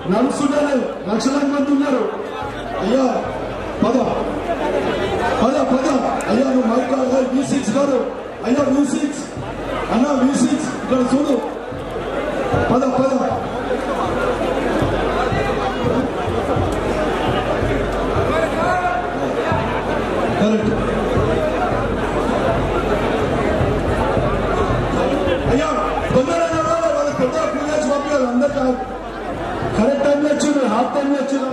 నడుస్తున్నారు, లక్షలాది మంది ఉన్నారు. అయ్యా పద పద పద అయ్యా నువ్వు మైక్ V6 గారు, అయ్యా V6 అన్నా V6 ఇక్కడ చూడు, పద పద. కరెక్ట్ అయ్యా తొందరగా వాళ్ళ పెద్ద క్లియర్స్ పంపించాలి అందరికీ. కరెక్ట్ టైంలో వచ్చింది, హాఫ్ టైంలో వచ్చింది.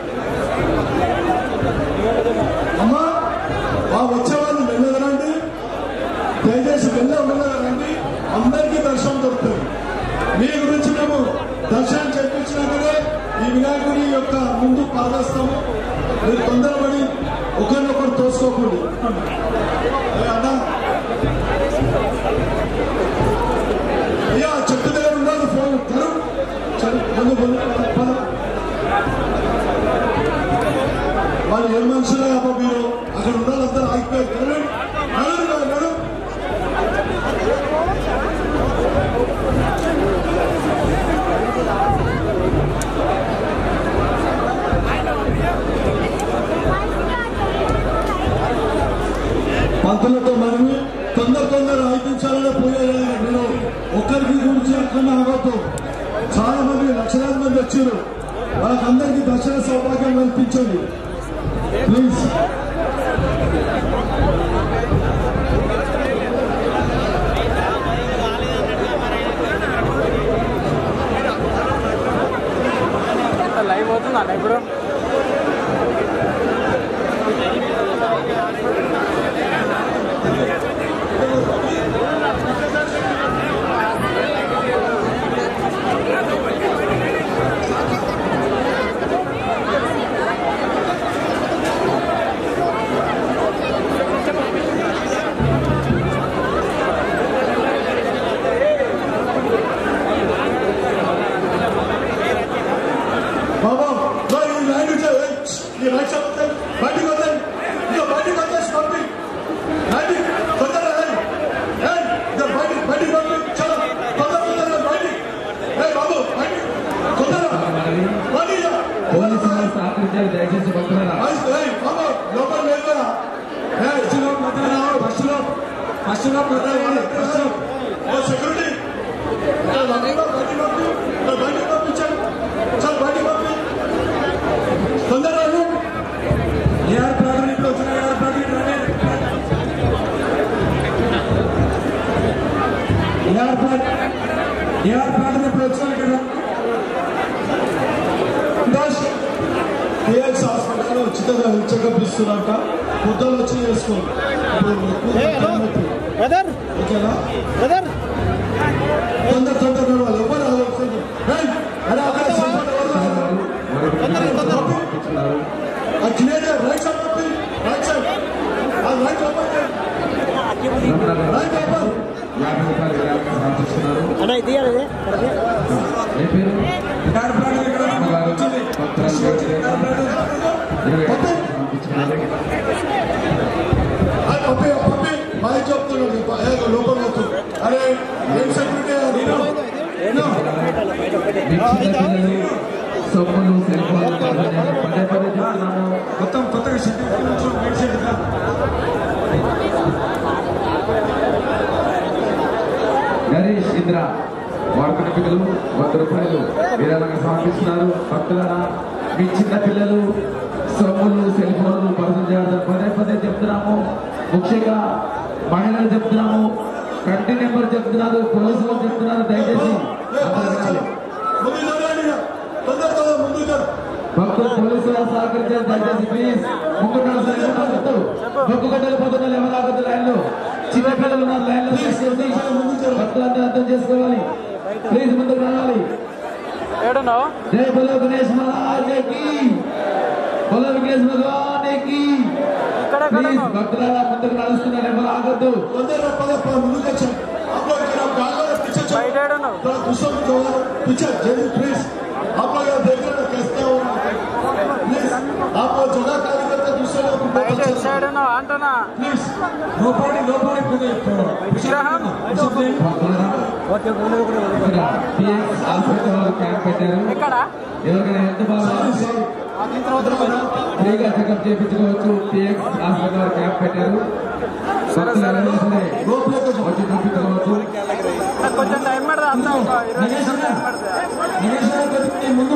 అమ్మా వచ్చేవాళ్ళు వెళ్ళదండి, దయచేసి వెళ్ళదండి, అందరికీ దర్శనం దొరుకుతుంది. మీ గురించి మేము దర్శనం చేయించినాకనే ఈ వినాయకుడి యొక్క ముందు పాల్గొస్తాము. మీరు తొందరపడి ఒకరినొకరు తోసుకోకూడదు. అన్నా అయ్యా చెట్టు దగ్గర ఉండాలి, ఫోన్ వాళ్ళు ఏ మనుషులే అబ్బా, మీరు అక్కడ ఉండాలి, అందరూ ఆగిపోయారు. పంతులతో మనవి తొందర 5 నిమిషాలలో పోయేయాలి. నేను ఒక్కరికి గురించి అక్కడ అవ్వద్దు. చాలా మంది లక్షలాది మంది వచ్చారు, వాళ్ళకందరికీ దర్శన సౌభాగ్యం కల్పించండి ప్లీజ్. లైవ్ అవుతుందా ఇప్పుడు? హాస్పిటల్లో ఉచితంగా హెల్త్ చెకప్ ఇస్తున్నాక పొద్దులు వచ్చి చేసుకోండి. ఓకేనా? తొందర వాళ్ళు ఎవరు clear right side right side right అన్న ఇది చెప్తున్నాడు లోపల అరే ఏం సెక్యూరిటీ మొత్తం కొత్తగా నరేష్ ఇంద్ర వాడుకున్న పిల్లలు 100 రూపాయలు విరాళంగా సమర్పిస్తున్నారు. భక్తులారా మీ చిన్న పిల్లలు సొమ్ములు సెల్ ఫోన్లు పర్సనల్ జాగ్రత్త పదే చెప్తున్నాము. ముఖ్యంగా మహిళలు చెప్తున్నాము, కంటి నెంబర్ చెప్తున్నారు, పోలీసులు చెప్తున్నారు. దయచేసి భక్తులు పోలీసులు సహకరించారు. దయచేసి ప్లీజ్ ముందు బొగ్గు గడ్డలు పోతున్నారు, ఎవరు ఆగద్దు లైన్లో. చిన్న పిల్లలు ఉన్నారు లైన్లో, భక్తులంతా అర్థం చేసుకోవాలి. ప్లీజ్ ముందుకు రావాలి. జై బలో గణేష్ మహారాజ్కి, బలో గణేష్ భగవానికి. ప్లీజ్ భక్తులారా ముందుకు నడుస్తున్నారు, ఎవరు ఆగద్దు. आप लोग देख रहे हैं कैसे हो, प्लीज आप जगह कार्यकर्ता दूसरे लोग సైడ్ అంటున్నా ప్లీజ్ నోబడి విగ్రహం క్యాంప్ పెట్టారు. ఎక్కడ ఎవరికైనా హెల్త్ బాగా ఫ్రీగా చెకప్ చేయించుకోవచ్చు. పిఎక్స్ హాస్పిటల్ వారు క్యాంప్ పెట్టారు. వచ్చి చూపించుకోవచ్చు. కొంచెం టైం పడుతుంది అంతా ఒక 20 నిమిషాలు టైం పడుతుంది. ముందు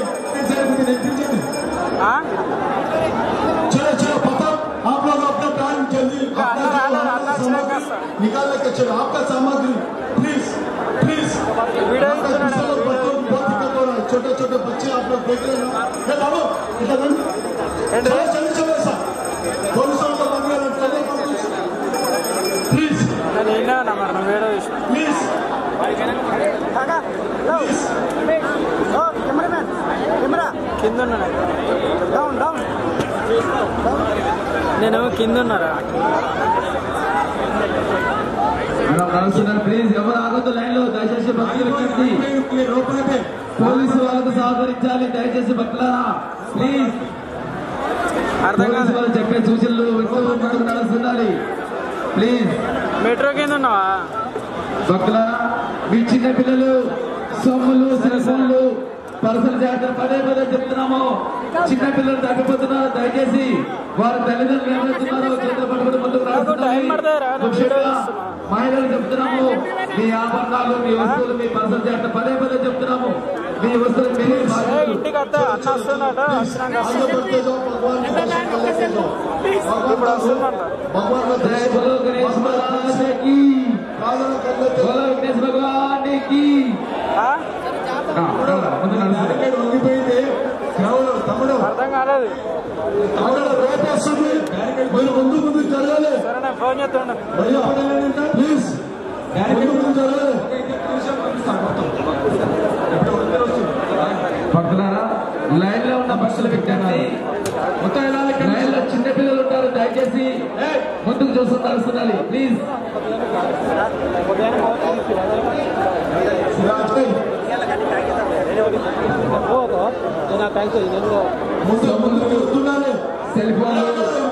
चलो चलो पता आप लोग अपना टाइम जल्दी निकालने के चलो आपका सामग्री प्लीज प्लीज बहुत दिक्कत हो रहा है. छोटे छोटे बच्चे आप लोग देख रहे हैं बाबू चलो चलो चलो ऐसा पुलिस प्लीज प्लीज కింద నేను కింద ఉన్నారా ప్లీజ్ ఎవరు ఆగొద్దు లైన్ లో. దయచేసి భక్తులు పోలీసు వాళ్ళకు సహకరించాలి. దయచేసి భక్తులారా ప్లీజ్ పోలీసు వాళ్ళు చెప్పే సూచనలు ముందుకు నడుస్తుండాలి. ప్లీజ్ మెట్రో కింద ఉన్నావా భక్తులారా? మీ చిన్న పిల్లలు సొమ్ములు సెల్ ఫోన్లు పర్సనల్ జాగ్రత్తలు పదే పదే చెప్తున్నాము. చిన్న పిల్లలు తగ్గిపోతున్నారు. దయచేసి వారి తల్లిదండ్రులు ఏమవుతున్నారో చేతులు పట్టుకుని ముందుకు ముఖ్యంగా మహిళలు చెప్తున్నాము. మీ ఆభరణాలు మీ వస్తువులు మీ పర్సనల్ జాగ్రత్త పదే పదే చెప్తున్నాము. మీ వస్తువులు మీరే ఇంటికి వస్తే అన్న వస్తున్నాడు జై బోలో గణేష్ మహారాజకి బోలో గణేష్ భగవానికి. తమ్ముడు అర్థం కాలేదు. రేపు వస్తుంది మీరు ముందు ముందు జరగాలి. సరే ఫోన్ చేస్తాను ప్లీజ్ ముందు జరగాలి. భక్తులారా లైన్ లో ఉన్న బస్సులు పెట్టండి. లైన్ లో చిన్న పిల్లలు ఉంటారు. దయచేసి ముందుకు చూస్తూ నడుస్తుండాలి ప్లీజ్. సెల్ ఫోన్లు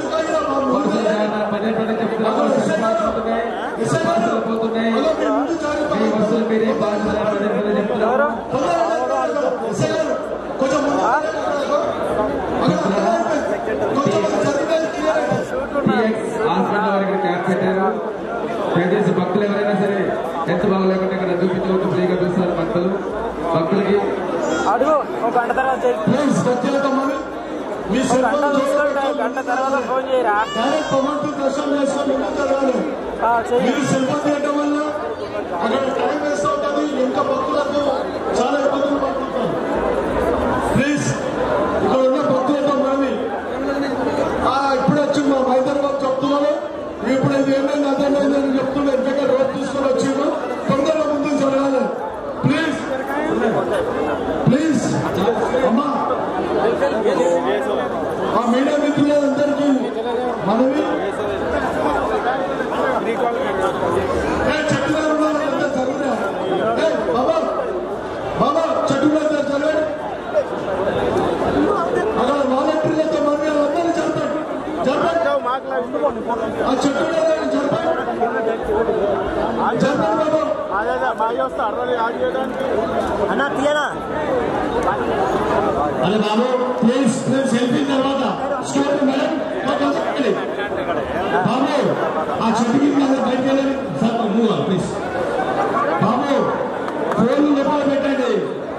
పదే పదే చెప్తున్నాము. పోతున్నాయి. మీ వస్తువులు మీరే బాధ్యత పదే పదే చెప్తున్నారు. హాస్పిటల్ వారికి క్యాంప్ పెట్టారు. దయచేసి భక్తులు ఎవరైనా సరే ఎంత బాగలేకుండా ఇక్కడ చూపించుకుంటూ ఫ్రీగా చూస్తారు. భక్తులకి అడుగు ఒక గంట తర్వాత గంట తర్వాత ఫోన్ చేయరా దర్శనం చేసుకొని మీరు సెల్ ఫోన్ చేయడం వల్ల అక్కడ టైం వేస్ట్ అవుతుంది. ఇంకా భక్తులకు చాలా ఇబ్బందులు పడుతుంటారు. ప్లీజ్ ఇక్కడ ఉన్న భక్తులతో మనవి ఇప్పుడు వచ్చి మా హైదరాబాద్ చెప్తున్నాను. ఇప్పుడు ఇది ఏమైంది అదేమైంది అని చెప్తున్నా. ఎందుకంటే రోడ్ తీసుకొని వచ్చిండు. తొందరగా ముందుకు జరగాలి. ప్లీజ్ ప్లీజ్ అమ్మా ఆ మీడియా మిత్రులందరికీ మనవి చెట్టుగా ఉన్నారంతా జరుగుతా బాబా బాబా చెట్టుగా జరగండి. అక్కడ వాలంటీర్లతో మనవి అందరూ జరపండి జరపండి. ఆ చెట్టు జరపండి బాబా అన్నా తీయనా. అరే బాబు ప్లీజ్ ప్లీజ్ సెల్ఫీ తర్వాత స్టోరీ మేడం బాబు ఆ చెట్టు కింద బయటకు వెళ్ళండి సార్. ప్లీజ్ బాబు ఫోన్లు లోపల పెట్టండి.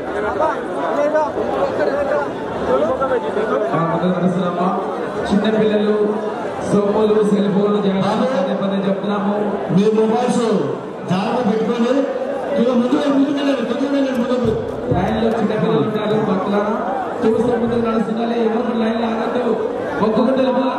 చిన్న పిల్లలు సొమ్ములు సెల్ ఫోన్లు పదే పదే చెప్తున్నాము. మీ మొబైల్స్ జాగ్రత్త పెట్టుకోండి. ఇక ముందుకెళ్ళండి కొంచెం ముందుకు. లైన్ లో చిన్న పిల్లలు ఉంటారు. భక్తుల చూస్తూ ముందుకు నడుస్తుండాలి. ఎవరు లైన్ లో ఆగద్దు. ఒక్కొక్కటి